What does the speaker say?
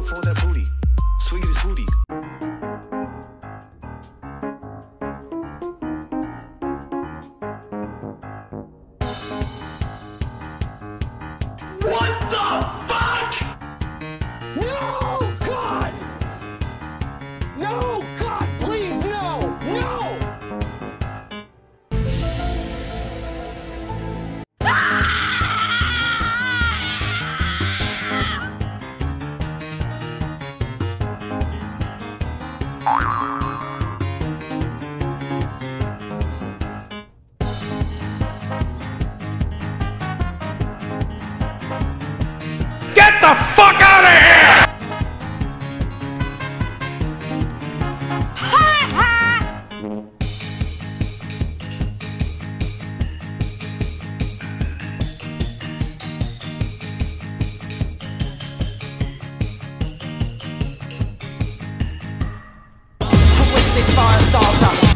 for that booty. Sweet as hootie. What the fuck? No, God! No, God, please, no! No! Get the fuck out of here! Twisted fire starter.